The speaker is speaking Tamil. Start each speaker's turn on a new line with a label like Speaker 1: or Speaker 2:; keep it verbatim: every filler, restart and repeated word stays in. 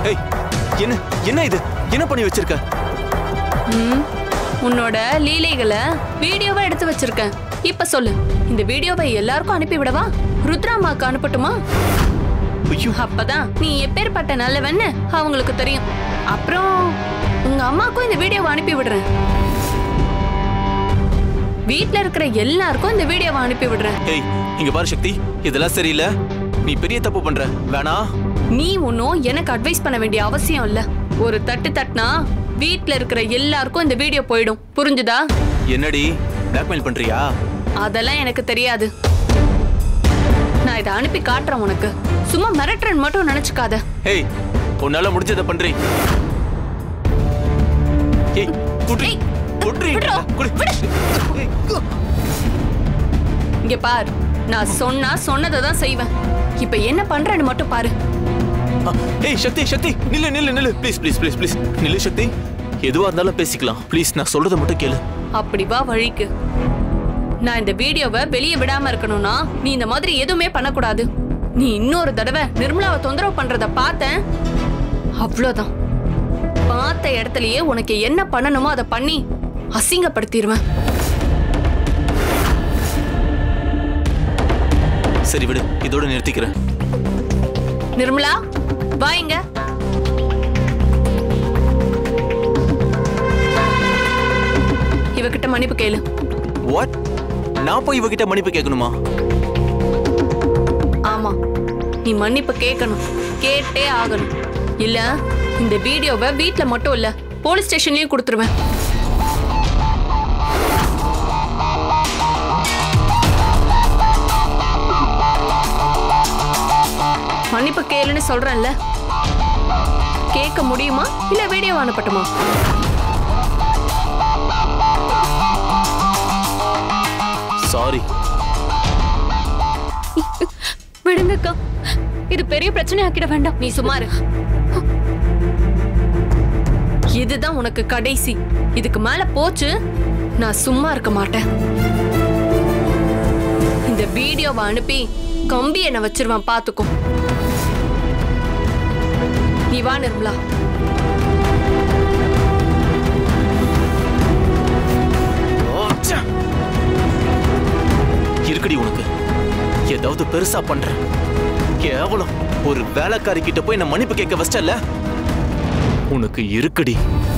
Speaker 1: ஏய் என்ன என்ன இது என்ன பண்ணி வச்சிருக்க?
Speaker 2: ம் உன்னோட லீலைகளை வீடியோவா எடுத்து வச்சிருக்கேன். இப்ப சொல்லு, இந்த வீடியோவை எல்லாருக்கும் அனுப்பி விடவா? ருத்ராமாக்கு அனுப்பட்டுமா?
Speaker 1: ஐயோ,
Speaker 2: அப்பதான் நீ எப்பேற்பட்ட நல்லவன்னு அவங்களுக்கு தெரியும். அப்புறம் உங்க அம்மாக்கும் இந்த வீடியோவை அனுப்பி விடுறேன். வீட்ல இருக்கிற எல்லாருக்கும் இந்த வீடியோவை அனுப்பி விடுறேன்.
Speaker 1: ஏய் இங்க பாரு சக்தி, இதெல்லாம் சரியில்லை. நீ பெரிய தப்பு பண்ற. வேணா.
Speaker 2: நீ ஒன்னும் எனக்கு அட்வைஸ் பண்ண வேண்டிய அவசியம் இல்ல. ஒரு தட்டு தட்டினா வீட்ல இருக்கிற எல்லாருக்கும் இந்த வீடியோ போயிடும். புரிஞ்சுதா?
Speaker 1: என்னடி பிளாக்மெயில் பண்றியா?
Speaker 2: அதெல்லாம் எனக்கு தெரியாது. நான் இதை அனுப்பி காட்டுறேன் உனக்கு. சும்மா மிரட்டுறேன்னு மட்டும் நினைச்சுக்காத.
Speaker 1: ஏய் உன்னால முடிஞ்சதை பண்றி. ஏய் குடி குடி
Speaker 2: இங்க பார், நான் சொன்னா சொன்னதை தான் செய்வேன். இப்ப என்ன பண்றேன்னு மட்டும் பாரு.
Speaker 1: ஏய் சக்தி சக்தி நில்லு நில்லு நில்லு ப்ளீஸ் ப்ளீஸ் ப்ளீஸ் ப்ளீஸ் நில்லு சக்தி. எதுவா இருந்தாலும் பேசிக்கலாம் ப்ளீஸ். நான் சொல்றதை மட்டும் கேளு.
Speaker 2: அப்படி வா வழிக்கு. நான் இந்த வீடியோவை வெளியே விடாம இருக்கணும்னா நீ இந்த மாதிரி எதுவுமே பண்ணக்கூடாது. நீ இன்னொரு தடவை நிர்மலாவை தொந்தரவு பண்றத பார்த்தேன், அவ்வளவுதான். பார்த்த இடத்துலயே உனக்கு என்ன பண்ணணுமோ அதை பண்ணி அசிங்கப்படுத்திடுவேன்.
Speaker 1: சரி விடு, இதோட நிறுத்திக்கிறேன்.
Speaker 2: நிர்மலா வா இங்க. இவகிட்ட மன்னிப்பு கேளு.
Speaker 1: வாட்? நான் போய் இவகிட்ட மன்னிப்பு கேட்கணுமா?
Speaker 2: ஆமா, நீ மன்னிப்பு கேட்கணும். கேட்டே ஆகணும். இல்ல இந்த வீடியோவை வீட்ல மட்டும் இல்ல போலீஸ் ஸ்டேஷன்லயும் கொடுத்துருவேன். மன்னிப்பு கேளுன்னு சொல்றேன்ல, கேட்க முடியுமா இல்ல வீடியோ அனுப்பட்டுமா?
Speaker 1: சாரி.
Speaker 2: விடுங்கக்கா, இது பெரிய பிரச்சனை ஆக்கிட வேண்டாம். நீ சும்மா இரு. இதுதான் உனக்கு கடைசி. இதுக்கு மேல போச்சு நான் சும்மா இருக்க மாட்டேன். இந்த வீடியோவை அனுப்பி கம்பி என்ன வச்சிருவான் பாத்துக்கோ. நீ வா நிர்மலா.
Speaker 1: இருக்குடி உனக்கு ஏதாவது பெருசா பண்ற. கேவலம் ஒரு வேலைக்காரி கிட்ட போய் நான் மன்னிப்பு கேட்க வச்சல. உனக்கு இருக்குடி.